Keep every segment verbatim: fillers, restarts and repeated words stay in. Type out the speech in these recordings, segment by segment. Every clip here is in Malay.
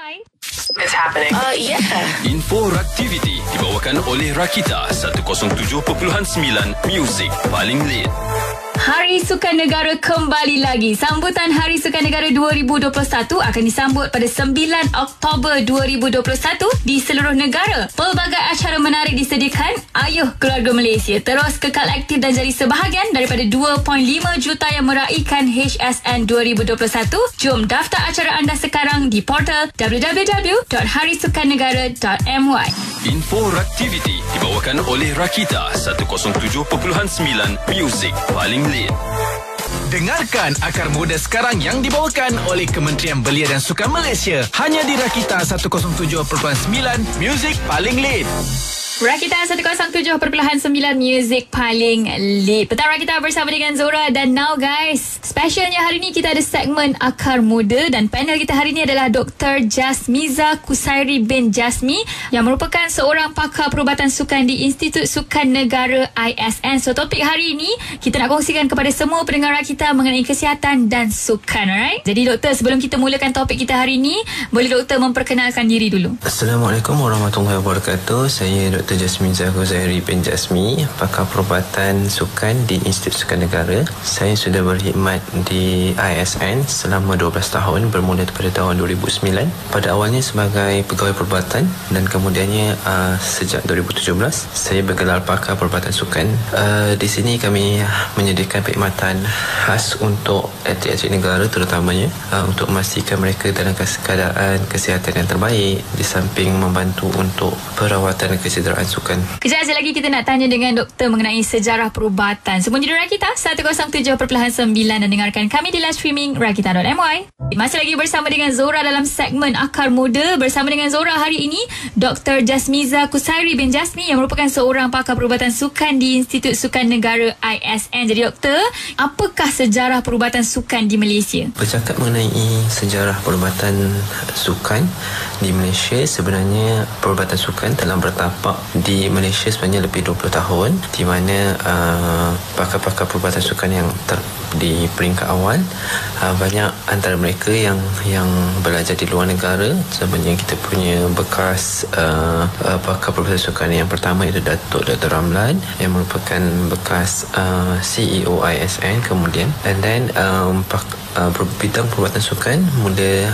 Y. It's happening. Uh, yeah. Info Raktiviti dibawakan oleh Rakita seratus tujuh perpuluhan sembilan Music paling lead. Hari Sukan Negara kembali lagi. Sambutan Hari Sukan Negara dua ribu dua puluh satu akan disambut pada sembilan Oktober dua ribu dua puluh satu di seluruh negara. Pelbagai acara menarik disediakan. Ayuh keluarga Malaysia terus kekal aktif dan jadi sebahagian daripada dua perpuluhan lima juta yang meraihkan H S N dua ribu dua puluh satu. Jom daftar acara anda sekarang di portal w w w dot hari sukan negara dot m y. Info Raktiviti dibawakan oleh Rakita seratus tujuh perpuluhan sembilan Music paling lead. Dengarkan Akar Muda sekarang yang dibawakan oleh Kementerian Belia dan Sukan Malaysia. Hanya di Rakita seratus tujuh perpuluhan sembilan Music paling lead. Rakita seratus tujuh perpuluhan sembilan Music paling lead. Petang Rakita bersama dengan Zora. Dan now guys, specialnya hari ni kita ada segmen Akar Muda. Dan panel kita hari ni adalah Doktor Jasmiza Kusairi bin Jasmi, yang merupakan seorang pakar perubatan sukan di Institut Sukan Negara I S N. So topik hari ini kita nak kongsikan kepada semua pendengar Rakita mengenai kesihatan dan sukan. Alright? Jadi doktor, sebelum kita mulakan topik kita hari ini, boleh doktor memperkenalkan diri dulu? Assalamualaikum warahmatullahi wabarakatuh. Saya Doktor Doktor Jasmiza Kusairi bin Jasmi, pakar perubatan sukan di Institut Sukan Negara. Saya sudah berkhidmat di I S N selama dua belas tahun, bermula pada tahun dua ribu sembilan. Pada awalnya sebagai pegawai perubatan dan kemudiannya uh, sejak dua ribu tujuh belas saya bergelar pakar perubatan sukan. Uh, di sini kami menyediakan perkhidmatan khas untuk atlet-atlet negara terutamanya, uh, untuk memastikan mereka dalam keadaan kesihatan yang terbaik, di samping membantu untuk perawatan dan kesedaran sukan. Kejap saja lagi kita nak tanya dengan doktor mengenai sejarah perubatan. Semua di Rakita seratus tujuh perpuluhan sembilan dan dengarkan kami di live streaming rakita dot m y. Masih lagi bersama dengan Zora dalam segmen Akar Muda. Bersama dengan Zora hari ini Doktor Jasmiza Kusairi bin Jasmi, yang merupakan seorang pakar perubatan sukan di Institut Sukan Negara I S N. Jadi doktor, apakah sejarah perubatan sukan di Malaysia? Bercakap mengenai sejarah perubatan sukan di Malaysia, sebenarnya perubatan sukan telah bertapak di Malaysia sebenarnya lebih dua puluh tahun, di mana uh, pakar-pakar perubatan sukan yang ter, di peringkat awal, uh, banyak antara mereka yang yang belajar di luar negara. Sebenarnya kita punya bekas uh, uh, pakar perubatan sukan yang pertama itu Datuk Doktor Ramlan, yang merupakan bekas uh, C E O I S N kemudian, and then um, pak, uh, bidang perubatan sukan mula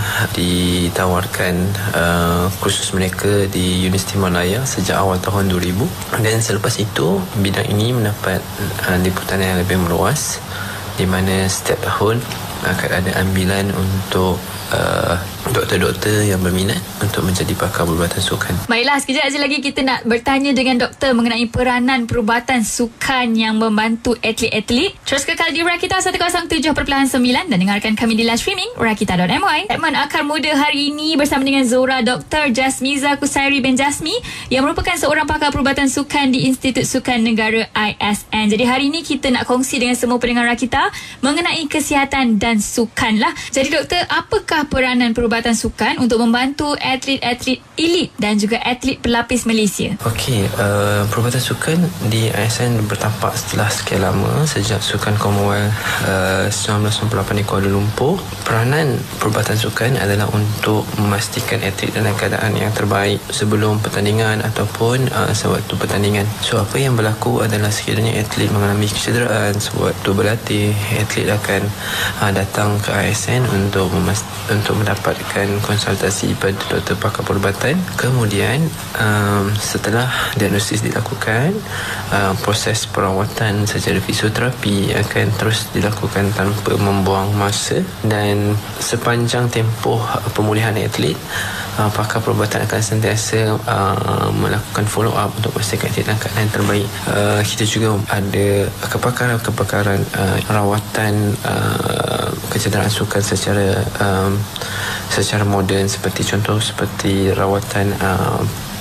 ditawarkan uh, kursus mereka di Universiti Malaya sejak awal tahun dua ribu, dan selepas itu bidang ini mendapat uh, liputan yang lebih meluas, di mana setiap tahun akan ada ambilan untuk uh, doktor-doktor yang berminat untuk menjadi pakar perubatan sukan. Baiklah, sekejap saja lagi kita nak bertanya dengan doktor mengenai peranan perubatan sukan yang membantu atlet-atlet. Terus kekal di Rakita seratus tujuh perpuluhan sembilan dan dengarkan kami di live streaming rakita dot m y. Segmen Akar Muda hari ini bersama dengan Zora, Doktor Jasmiza Kusairi bin Jasmi, yang merupakan seorang pakar perubatan sukan di Institut Sukan Negara I S N. Jadi hari ini kita nak kongsi dengan semua pendengar Rakita mengenai kesihatan dan sukan lah. Jadi doktor, apakah peranan perubatan sukan untuk membantu atlet-atlet elit dan juga atlet pelapis Malaysia? Okey, uh, perubatan sukan di I S N bertapak setelah sekian lama, sejak Sukan Commonwealth uh, seribu sembilan ratus sembilan puluh lapan di Kuala Lumpur. Peranan perubatan sukan adalah untuk memastikan atlet dalam keadaan yang terbaik sebelum pertandingan ataupun uh, sewaktu pertandingan. So apa yang berlaku adalah sekiranya atlet mengalami kecederaan sewaktu berlatih, atlet akan uh, datang ke I S N untuk memas- untuk mendapatkan konsultasi pada doktor pakar perubatan. Kemudian um, setelah diagnosis dilakukan, uh, proses perawatan secara fisioterapi akan terus dilakukan tanpa membuang masa, dan sepanjang tempoh pemulihan atlet, uh, pakar perubatan akan sentiasa uh, melakukan follow up untuk memastikan atlet dalam keadaan terbaik. Uh, kita juga ada kepakaran-kepakaran uh, rawatan uh, kecederaan sukan secara um, secara moden, seperti contoh seperti rawatan uh,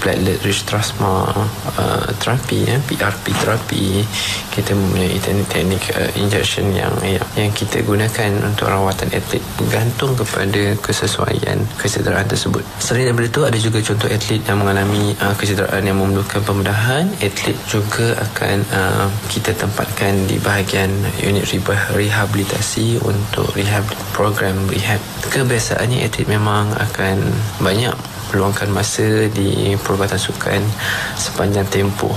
platelet rich plasma uh, terapi, ya, P R P terapi. Kita mempunyai teknik-teknik uh, injection yang, yang yang kita gunakan untuk rawatan atlet bergantung kepada kesesuaian kecederaan tersebut. Selain daripada itu, ada juga contoh atlet yang mengalami uh, kecederaan yang memerlukan pembedahan. Atlet juga akan uh, kita tempatkan di bahagian unit rehabilitasi untuk rehab, program rehab. Kebiasaannya atlet memang akan banyak meluangkan masa di perubatan sukan sepanjang tempoh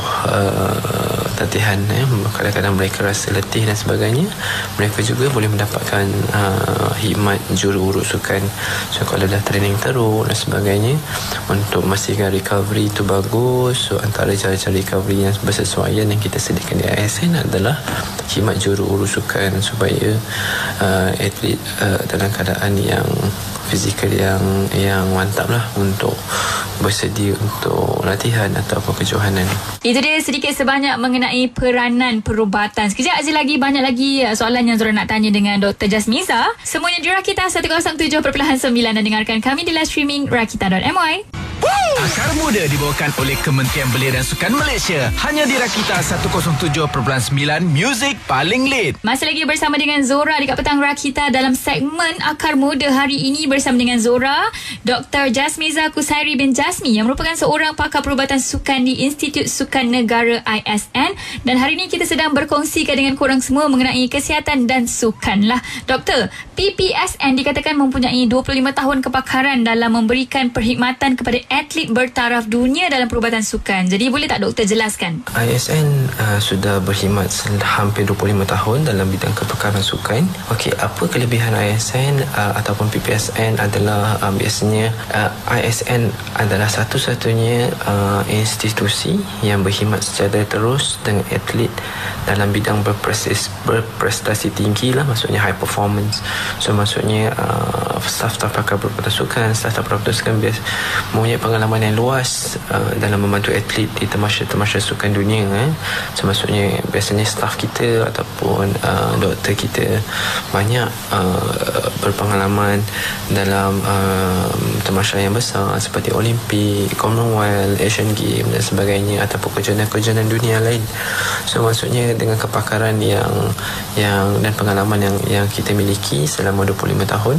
uh, latihan, ya. Kadang-kadang mereka rasa letih dan sebagainya. Mereka juga boleh mendapatkan uh, khidmat juru-urut sukan. So kalau dah training teruk dan sebagainya, untuk memastikan recovery itu bagus, so antara cara-cara recovery yang bersesuaian yang kita sediakan di I S N adalah khidmat juru-urut sukan supaya uh, atlet uh, dalam keadaan yang fizikal yang yang mantap lah untuk bersedia untuk latihan ataupun kejohanan. Itu dia sedikit sebanyak mengenai peranan perubatan. Sekejap aja lagi banyak lagi soalan yang Zura nak tanya dengan Doktor Jasmiza. Semuanya di Rakita seratus tujuh perpuluhan sembilan dan dengarkan kami di live streaming rakita dot m y. Akar Muda dibawakan oleh Kementerian Belia dan Sukan Malaysia. Hanya di Rakita seratus tujuh perpuluhan sembilan, muzik paling lead. Masih lagi bersama dengan Zora dekat Petang Rakita dalam segmen Akar Muda hari ini bersama dengan Zora, Doktor Jasmiza Kusairi bin Jasmi yang merupakan seorang pakar perubatan sukan di Institut Sukan Negara I S N, dan hari ini kita sedang berkongsikan dengan korang semua mengenai kesihatan dan sukan lah. Doktor, P P S N dikatakan mempunyai dua puluh lima tahun kepakaran dalam memberikan perkhidmatan kepada atlet bertaraf dunia dalam perubatan sukan. Jadi boleh tak doktor jelaskan? I S N uh, sudah berkhidmat hampir dua puluh lima tahun dalam bidang kepakaran sukan. Okey, apa kelebihan I S N uh, ataupun P P S N adalah uh, biasanya uh, I S N adalah satu-satunya uh, institusi yang berkhidmat secara terus dengan atlet dalam bidang berprestasi, berprestasi tinggi lah, maksudnya high performance. So maksudnya uh, staf-staf pakar perubatan sukan, staf-staf perubatan sukan biasa mempunyai pengalaman yang luas uh, dalam membantu atlet di temasya-temasya sukan dunia, eh. So maksudnya biasanya staf kita ataupun uh, doktor kita banyak uh, berpengalaman dalam uh, temasya yang besar seperti Olimpik, Commonwealth, Asian Games dan sebagainya, ataupun kejohanan-kejohanan dunia lain. So maksudnya dengan kepakaran yang yang dan pengalaman yang yang kita miliki selama dua puluh lima tahun,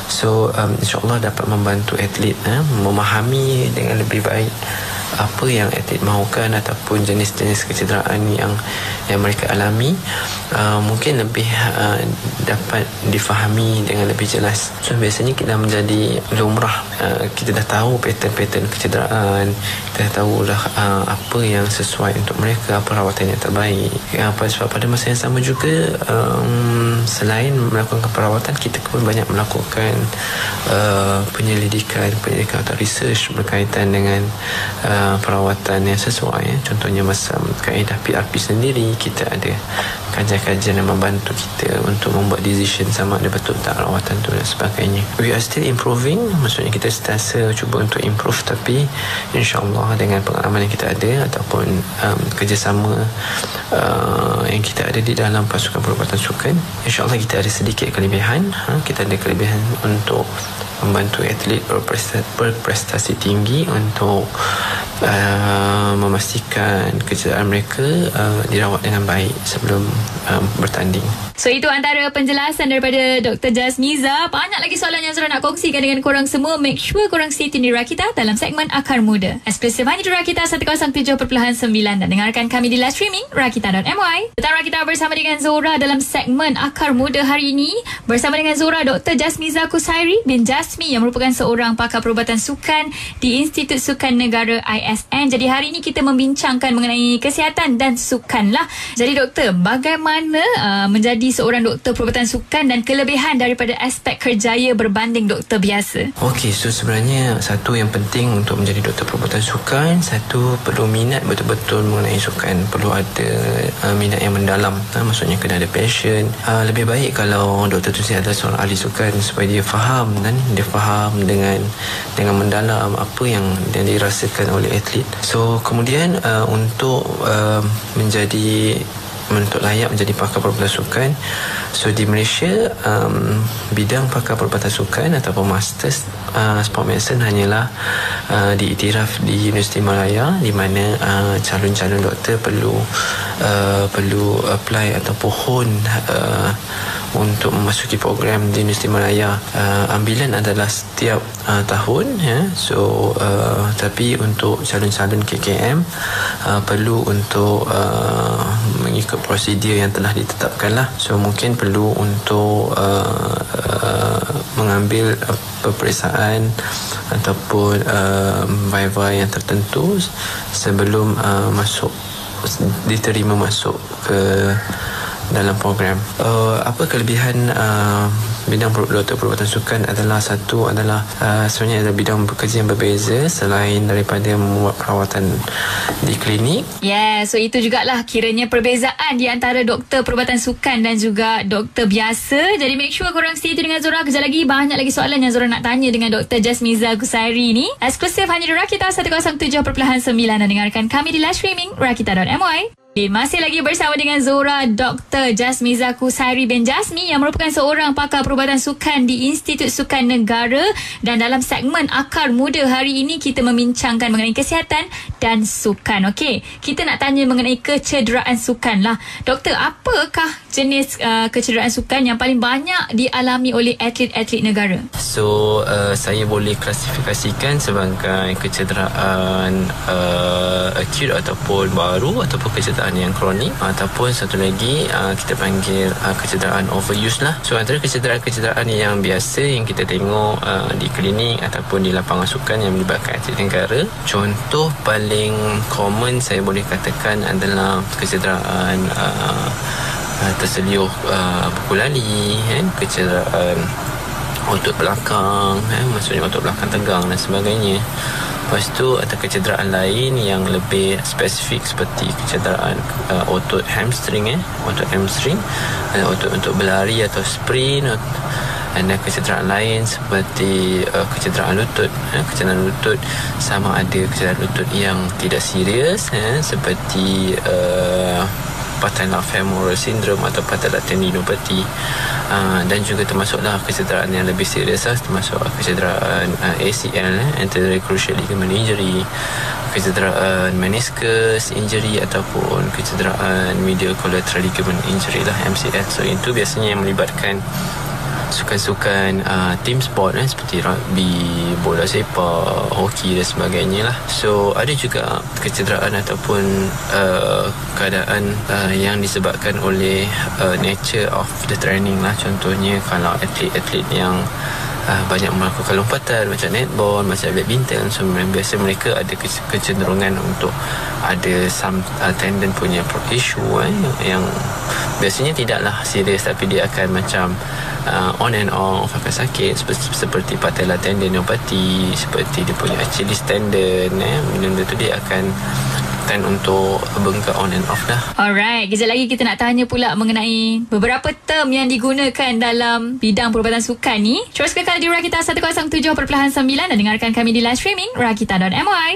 so um, insya-Allah dapat membantu atlet eh, memahami dengan lebih baik apa yang atlet mahukan ataupun jenis-jenis kecederaan yang yang mereka alami, uh, mungkin lebih uh, dapat difahami dengan lebih jelas. So biasanya kita menjadi lumrah, uh, kita dah tahu pattern-pattern kecederaan, kita dah tahu dah uh, apa yang sesuai untuk mereka, apa rawatan yang terbaik. Ya, sebab pada masa yang sama juga, um, selain melakukan perawatan, kita pun banyak melakukan uh, penyelidikan penyelidikan atau research berkaitan dengan uh, perawatan yang sesuai, ya. Contohnya masa kaedah P R P sendiri, kita ada kajian-kajian yang membantu kita untuk membuat decision sama ada betul tak rawatan tu dan sebagainya. We are still improving, maksudnya kita sentiasa cuba untuk improve, tapi insyaAllah dengan pengalaman yang kita ada ataupun um, kerjasama uh, yang kita ada di dalam pasukan perubatan sukan, insyaAllah kita ada sedikit kelebihan, ha? Kita ada kelebihan untuk membantu atlet berprestasi, berprestasi tinggi untuk uh, memastikan kecederaan mereka uh, dirawat dengan baik sebelum um, bertanding. So itu antara penjelasan daripada Doktor Jasmiza. Banyak lagi soalan yang Zura nak kongsikan dengan korang semua. Make sure korang stay tune di Rakita dalam segmen Akar Muda. Eksklusif hanya di Rakita seratus tujuh perpuluhan sembilan dan dengarkan kami di live streaming rakita dot m y. Petang Rakita bersama dengan Zura dalam segmen Akar Muda hari ini. Bersama dengan Zura, Doktor Jasmiza Kusairi bin Jasmi yang merupakan seorang pakar perubatan sukan di Institut Sukan Negara I S N. Jadi hari ini kita membincangkan mengenai kesihatan dan sukan lah. Jadi doktor, bagaimana uh, menjadi seorang doktor perubatan sukan dan kelebihan daripada aspek kerjaya berbanding doktor biasa? Okey, so sebenarnya satu yang penting untuk menjadi doktor perubatan sukan, satu perlu minat betul-betul mengenai sukan, perlu ada uh, minat yang mendalam, uh, maksudnya kena ada passion. Uh, lebih baik kalau doktor tu adalah seorang ahli sukan supaya dia faham dan dia faham dengan dengan mendalam apa yang, yang dirasakan oleh atlet. So kemudian uh, untuk uh, menjadi untuk layak menjadi pakar perubatan sukan. So di Malaysia um, bidang pakar perubatan sukan ataupun Masters uh, Sport Medicine hanyalah uh, diiktiraf di Universiti Malaya, di mana uh, calon-calon doktor perlu uh, perlu apply atau pohon uh, untuk memasuki program di Universiti Malaya. Uh, ambilan adalah setiap uh, tahun, ya. So uh, tapi untuk calon-calon K K M uh, perlu untuk uh, mengikut prosedur yang telah ditetapkan lah. So mungkin perlu untuk uh, uh, mengambil uh, peperiksaan ataupun uh, viva yang tertentu sebelum uh, masuk diterima masuk ke dalam program. Uh, apa kelebihan uh, bidang doktor perubatan sukan adalah satu adalah uh, sebenarnya ada bidang bekerja yang berbeza selain daripada membuat perawatan di klinik. Yeah, so itu jugalah kiranya perbezaan di antara doktor perubatan sukan dan juga doktor biasa. Jadi make sure korang stay tu dengan Zora. Kejap lagi banyak lagi soalan yang Zora nak tanya dengan Doktor Jasmiza Kusairi ni. Eksklusif hanya di Rakita seratus tujuh perpuluhan sembilan dan dengarkan kami di live streaming rakita dot my. Masih lagi bersama dengan Zora, Doktor Jasmiza Kusairi bin Jasmi yang merupakan seorang pakar perubatan sukan di Institut Sukan Negara, dan dalam segmen Akar Muda hari ini kita membincangkan mengenai kesihatan dan sukan. Okey, kita nak tanya mengenai kecederaan sukan lah. Doktor, apakah jenis uh, kecederaan sukan yang paling banyak dialami oleh atlet-atlet negara? So, uh, saya boleh klasifikasikan sebagai kecederaan uh, acute ataupun baru, ataupun kecederaan yang kronik, ataupun satu lagi uh, kita panggil uh, kecederaan overuse lah. So antara kecederaan-kecederaan yang biasa yang kita tengok uh, di klinik ataupun di lapangan sukan yang melibatkan atlet negara, contoh paling common saya boleh katakan adalah kecederaan uh, uh, terseliuh uh, buku lali, eh, kecederaan otot belakang, eh, maksudnya otot belakang tegang dan sebagainya. Lepas tu ada kecederaan lain yang lebih spesifik seperti kecederaan uh, otot hamstring, eh, otot hamstring, ada otot untuk berlari atau sprint. Ada kecederaan lain seperti uh, kecederaan lutut, eh, kecederaan lutut sama ada kecederaan lutut yang tidak serius, eh, seperti uh, patella femoral syndrome atau patella tendinopathy, uh, dan juga termasuklah kecederaan yang lebih serius lah, termasuk kecederaan uh, A C L, eh, anterior cruciate ligament injury, kecederaan meniscus injury ataupun kecederaan medial collateral ligament injury lah, M C L. So itu biasanya yang melibatkan sukan-sukan uh, team sport, eh, seperti rugby, bola sepak, hoki dan sebagainya lah. So ada juga kecederaan ataupun uh, keadaan uh, yang disebabkan oleh uh, nature of the training lah. Contohnya kalau atlet-atlet yang Uh, banyak melakukan lompatan macam netball, macam badminton, so biasa mereka ada ke- kecenderungan untuk ada some uh, tendon punya issue, eh, yang biasanya tidaklah serius tapi dia akan macam uh, on and off akan sakit, seperti, seperti patella tendinopathy, seperti dia punya Achilles tendon, eh, benda tu dia akan kan untuk bengkak on and off dah. Alright, kejap lagi kita nak tanya pula mengenai beberapa term yang digunakan dalam bidang perubatan sukan ni. Terus kekal di Rakita seratus tujuh perpuluhan sembilan dan dengarkan kami di live streaming rakita dot my.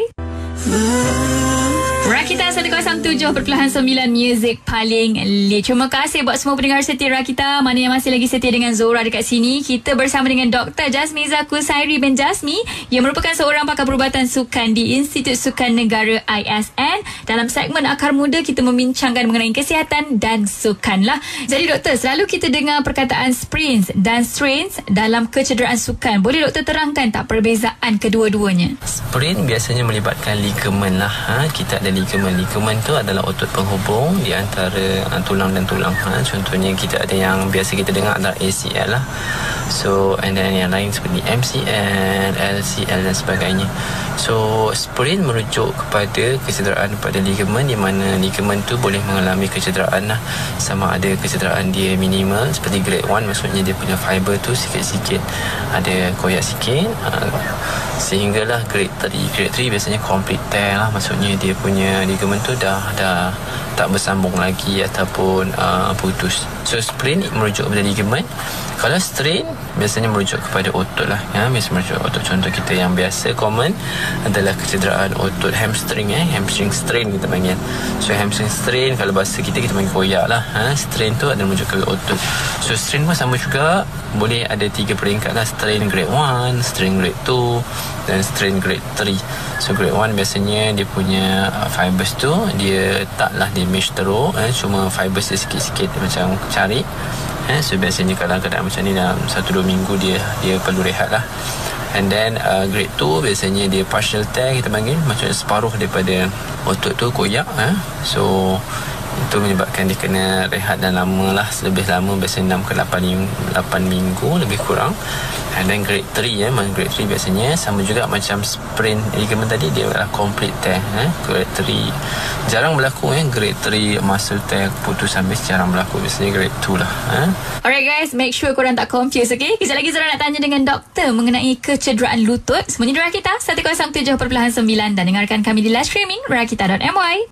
Rakita seratus tujuh perpuluhan sembilan Music paling lit. Terima kasih buat semua pendengar setia Rakita. Mana yang masih lagi setia dengan Zora dekat sini. Kita bersama dengan Doktor Jasmiza Kusairi bin Jasmi yang merupakan seorang pakar perubatan sukan di Institut Sukan Negara I S N. Dalam segmen Akar Muda kita membincangkan mengenai kesihatan dan sukan lah. Jadi doktor, selalu kita dengar perkataan sprints dan strains dalam kecederaan sukan. Boleh doktor terangkan tak perbezaan kedua-duanya? Sprint biasanya melibatkan ligamen lah. Ha? Kita ada ligamen. Ligamen tu adalah otot penghubung di antara uh, tulang dan tulang. Ha? Contohnya kita ada yang biasa kita dengar adalah A C L lah. So, and then yang lain seperti M C L, L C L dan sebagainya. So, sprint merujuk kepada kecederaan pada ligamen, di mana ligamen tu boleh mengalami kecederaan lah. Sama ada kecederaan dia minimal seperti grade one, maksudnya dia punya fiber tu sikit-sikit ada koyak sikit, uh, sehinggalah grade three. Grade three biasanya complete tear lah, maksudnya dia punya ligamen tu dah dah tak bersambung lagi ataupun uh, putus. So sprint merujuk kepada ligamen. Kalau strain biasanya merujuk kepada otot lah, ya, biasanya merujuk otot. Contoh kita yang biasa common adalah kecederaan otot hamstring, eh hamstring strain kita panggil. So hamstring strain kalau bahasa kita kita panggil koyak lah, ha? Strain tu adalah merujuk kepada otot. So strain pun sama juga, boleh ada tiga peringkat lah, strain grade one, strain grade two dan strain grade three. So grade one biasanya dia punya uh, fibers tu dia taklah damage teruk, eh? Cuma fibers dia sikit-sikit macam cari. Eh, so biasanya kalau keadaan macam ni dalam satu dua minggu dia dia perlu rehat lah. And then uh, grade two biasanya dia partial tear kita panggil, maksudnya separuh daripada otot tu koyak, eh. So itu menyebabkan dia kena rehat dan lama lah, lebih lama, biasanya enam ke lapan minggu lebih kurang. And then grade three, ya, grade three biasanya sama juga macam sprain ligament tadi, dia adalah complete tear, eh. Grade three jarang berlaku, eh. Grade three muscle tear putus habis jarang berlaku, biasanya grade two lah, eh. Alright guys, make sure korang tak confuse, okay? Kejap lagi Zura nak tanya dengan doktor mengenai kecederaan lutut. Semuanya di Rakita seratus tujuh perpuluhan sembilan dan dengarkan kami di live streaming rakita dot my.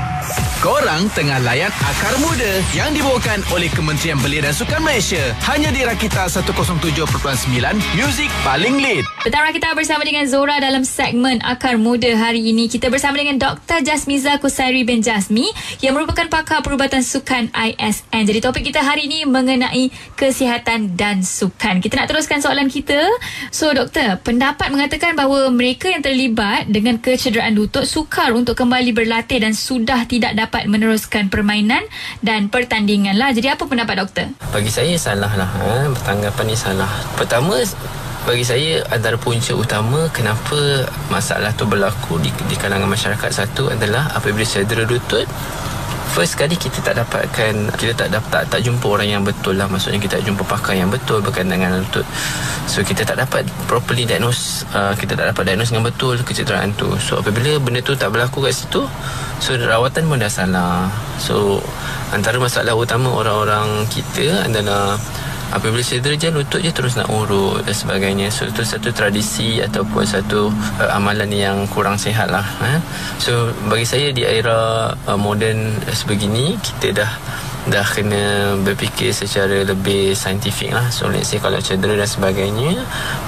Korang tengah layan Akar Muda yang dibawakan oleh Kementerian Belia dan Sukan Malaysia. Hanya di Rakita seratus tujuh perpuluhan sembilan, muzik paling lead. Petang Rakita bersama dengan Zora dalam segmen Akar Muda hari ini. Kita bersama dengan Doktor Jasmiza Kusairi bin Jasmi yang merupakan pakar perubatan sukan I S N. Jadi topik kita hari ini mengenai kesihatan dan sukan. Kita nak teruskan soalan kita. So doktor, pendapat mengatakan bahawa mereka yang terlibat dengan kecederaan lutut sukar untuk kembali berlatih dan sudah tidak dapat meneruskan permainan dan pertandingan lah. Jadi apa pendapat doktor? Bagi saya salah lah, ha? Tanggapan ni salah. Pertama, bagi saya antara punca utama kenapa masalah tu berlaku di, di kalangan masyarakat, satu adalah apabila cedera lutut, first kali kita tak dapatkan, kita tak dapat tak, tak jumpa orang yang betul lah, maksudnya kita tak jumpa pakar yang betul berkaitan dengan lutut. So kita tak dapat properly diagnose, uh, kita tak dapat diagnose dengan betul kecederaan tu. So apabila benda tu tak berlaku kat situ, so rawatan pun dah salah. So antara masalah utama orang-orang kita adalah apabila cedera je lutut je terus nak urut dan sebagainya. So itu satu tradisi ataupun satu uh, amalan yang kurang sihat lah, eh? So bagi saya di era uh, moden sebegini, kita dah dah kena berfikir secara lebih saintifik lah. So let's say kalau cedera dan sebagainya,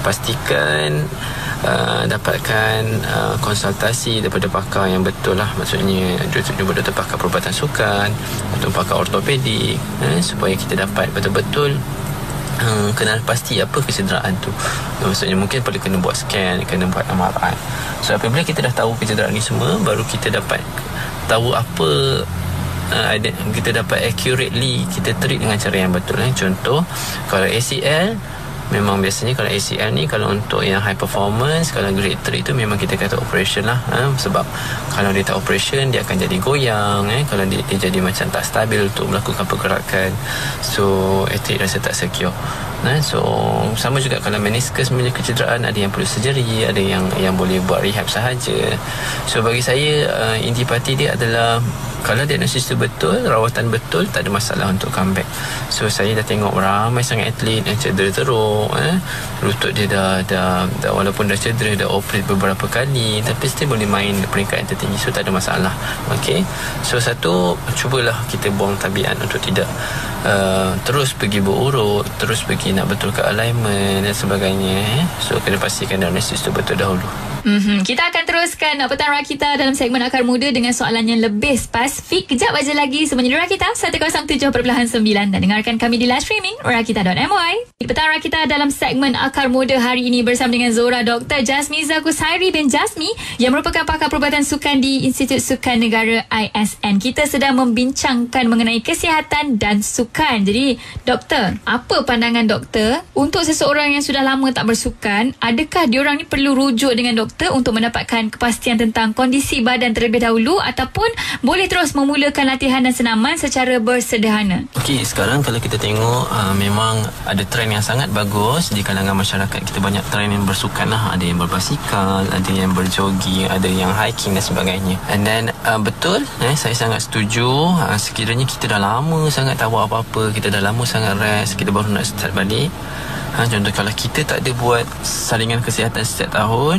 pastikan uh, dapatkan uh, konsultasi daripada pakar yang betul lah, maksudnya jumpa doktor pakar perubatan sukan atau pakar ortopedik, eh, supaya kita dapat betul-betul Hmm, kenal pasti apa kecederaan tu. Maksudnya mungkin perlu kena buat scan, kena buat M R I. So apabila kita dah tahu kecederaan ni semua, baru kita dapat tahu apa uh, kita dapat accurately kita treat dengan cara yang betul, eh. Contoh kalau A C L, memang biasanya kalau A C L ni, kalau untuk yang high performance, kalau grade three tu memang kita kata operation lah, ha? Sebab kalau dia tak operation, dia akan jadi goyang, eh? Kalau dia, dia jadi macam tak stabil untuk melakukan pergerakan, so atlet rasa tak secure, eh? So sama juga kalau meniscus punya kecederaan, ada yang perlu surgery, ada yang yang boleh buat rehab sahaja. So bagi saya uh, intipati dia adalah kalau diagnosis tu betul, rawatan betul, tak ada masalah untuk comeback. So saya dah tengok ramai sangat atlet yang cedera teruk, eh? Lutut dia dah, dah, dah walaupun dah cedera, dah operate beberapa kali, tapi still boleh main peringkat yang tertinggi. So tak ada masalah. Okay. So satu, cubalah kita buang tabiat untuk tidak uh, terus pergi berurut, terus pergi nak betulkan alignment dan sebagainya, eh? So kena pastikan diagnosis tu betul dahulu. Mm-hmm. Kita akan teruskan Petang Rakita dalam segmen Akar Muda dengan soalan yang lebih spesifik. Kejap aja lagi semuanya di Rakita seratus tujuh perpuluhan sembilan dan dengarkan kami di live streaming rakita dot my. Petang Rakita dalam segmen Akar Muda hari ini bersama dengan Zora Doktor Jasmiza Kusairi bin Jasmi yang merupakan pakar perubatan sukan di Institut Sukan Negara I S N. Kita sedang membincangkan mengenai kesihatan dan sukan. Jadi doktor, apa pandangan doktor untuk seseorang yang sudah lama tak bersukan? Adakah diorang ni perlu rujuk dengan doktor untuk mendapatkan kepastian tentang kondisi badan terlebih dahulu, ataupun boleh terus memulakan latihan dan senaman secara bersederhana? Okey, sekarang kalau kita tengok uh, memang ada trend yang sangat bagus di kalangan masyarakat kita. Banyak trend yang bersukan lah, ada yang berbasikal, ada yang berjogging, ada yang hiking dan sebagainya. And then uh, betul, eh, saya sangat setuju. uh, sekiranya kita dah lama sangat tak buat apa-apa, kita dah lama sangat rest, kita baru nak start balik. Ha, contoh kalau kita tak ada buat saringan kesihatan setiap tahun,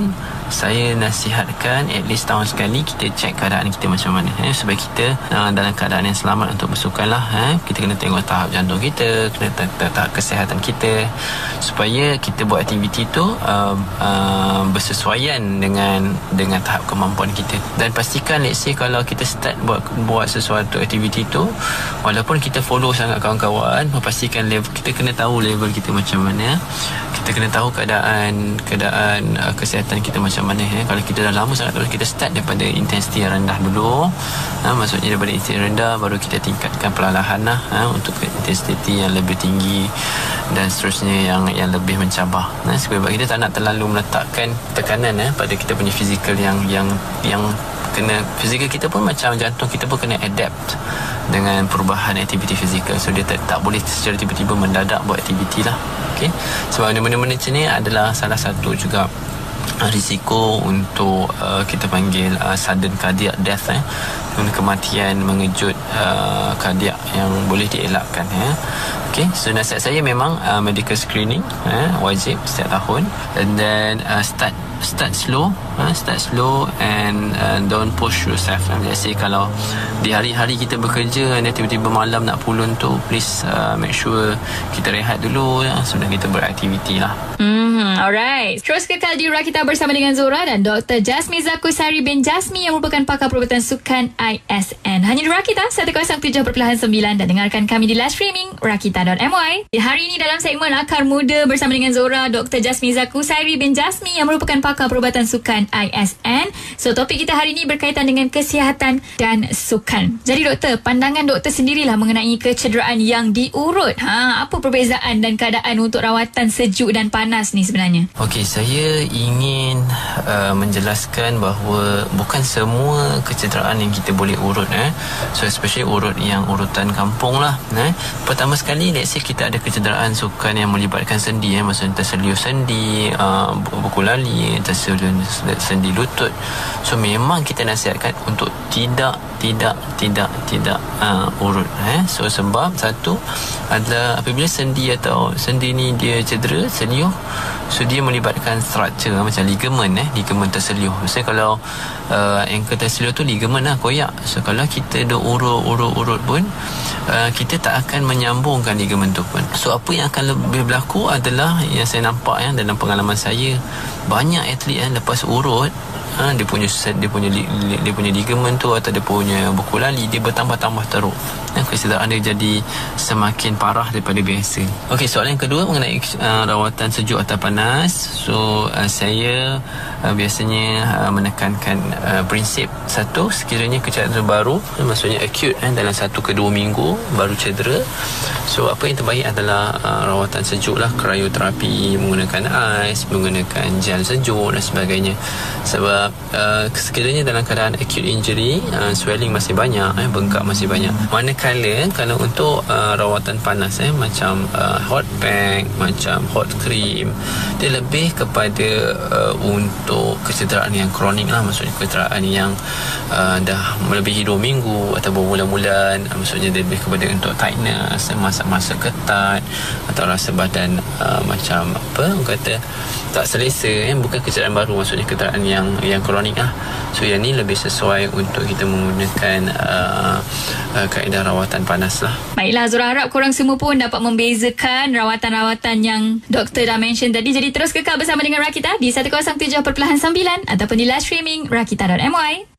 saya nasihatkan at least tahun sekali kita cek keadaan kita macam mana, eh, supaya kita uh, dalam keadaan yang selamat untuk bersukan lah. Eh. Kita kena tengok tahap jantung kita, kena tengok tahap kesihatan kita, supaya kita buat aktiviti tu uh, uh, bersesuaian dengan dengan tahap kemampuan kita. Dan pastikan let's say kalau kita start buat buat sesuatu aktiviti tu, walaupun kita follow sangat kawan-kawan, pastikan level kita kena tahu level kita macam mana, kita kena tahu keadaan keadaan uh, kesihatan kita macam mana. Eh. Kalau kita dah lama sangat, kita start daripada intensiti yang rendah dulu, ha, maksudnya daripada intensiti rendah baru kita tingkatkan perlahan lah, ha, untuk intensiti yang lebih tinggi dan seterusnya yang yang lebih mencabar. Nah, sebab kita tak nak terlalu meletakkan tekanan eh, pada kita punya fizikal yang yang yang kena, fizikal kita pun macam jantung kita pun kena adapt dengan perubahan aktiviti fizikal. So dia tak, tak boleh secara tiba-tiba mendadak buat aktiviti lah. Okay? Sebab benda-benda macam ni adalah salah satu juga uh, risiko untuk uh, kita panggil uh, sudden cardiac death, eh, kematian mengejut uh, kardiak yang boleh dielakkan. Eh. Okay, so nasihat saya memang uh, medical screening, eh, wajib setiap tahun, and then uh, start start slow, uh, start slow and uh, don't push yourself. Let's say kalau di hari-hari kita bekerja dan tiba-tiba malam nak pulun tu, please uh, make sure kita rehat dulu, ya, sebelum kita beraktiviti lah. Hmm, alright. Terus kekal di Rakita bersama dengan Zora dan Doktor Jasmi Zakusari bin Jasmi yang merupakan pakar perubatan sukan I S N. Hanya di Rakita seratus tujuh perpuluhan sembilan dan dengarkan kami di live streaming rakita dot m y. Hari ini dalam segmen Akar Muda bersama dengan Zora, Doktor Jasmi Zakusari bin Jasmi yang merupakan pakar perubatan sukan I S N. So topik kita hari ini berkaitan dengan kesihatan dan sukan. Jadi doktor, pandangan doktor sendirilah mengenai kecederaan yang diurut. Ha, apa perbezaan dan keadaan untuk rawatan sejuk dan panas ni sebenarnya? Okey, saya ingin uh, menjelaskan bahawa bukan semua kecederaan yang kita boleh urut, eh. So especially urut yang urutan kampung lah, eh. Pertama sekali, let's say kita ada kecederaan sukan yang melibatkan sendi, eh. Maksudnya terseliur sendi, uh, buku lali, terseliur sendi lutut. So memang kita nasihatkan untuk tidak tidak tidak tidak uh, urut, eh. So sebab satu adalah apabila sendi atau sendi ni dia cedera, seliuh, so dia melibatkan struktur macam ligamen, eh ligamen terseliuh. Maksudnya kalau uh, ankle terseliuh tu ligamen lah, koyak. So kalau kita dah urut-urut-urut pun uh, kita tak akan menyambungkan ligamen tu pun. So apa yang akan lebih berlaku adalah yang saya nampak, ya, dalam pengalaman saya, banyak atlet yang lepas urut, ha, dia punya set, dia punya dia punya ligamen tu atau dia punya buku lali dia bertambah-tambah teruk. Ya, kecederaan dia jadi semakin parah daripada biasa. Okey, soalan yang kedua mengenai uh, rawatan sejuk atau panas. So uh, saya uh, biasanya uh, menekankan uh, prinsip satu, sekiranya kecederaan baru, maksudnya acute, eh, dalam satu ke dua minggu baru cedera. So apa yang terbaik adalah uh, rawatan sejuk lah, krioterapi, menggunakan ais, menggunakan gel sejuk dan sebagainya. Sebab uh, sekiranya dalam keadaan acute injury, uh, swelling masih banyak, eh, bengkak masih banyak. Manakala kalau untuk uh, rawatan panas, eh, macam uh, hot pack, macam hot cream, dia lebih kepada uh, untuk kecederaan yang kronik lah, maksudnya kecederaan yang uh, dah melebihi dua minggu atau berbulan-bulan, uh, maksudnya dia lebih kepada untuk tightness, masa-masa ketat atau rasa badan uh, macam apa orang kata tak selesa, eh, bukan kecederaan baru, maksudnya kecederaan yang yang kronik lah. So yang ni lebih sesuai untuk kita menggunakan uh, uh, kaedah rawatan panas lah. Baiklah Zura, harap korang semua pun dapat membezakan rawatan-rawatan yang doktor dah mention tadi. Jadi terus kekal bersama dengan Rakita di seratus tujuh perpuluhan sembilan ataupun di live streaming rakita dot m y.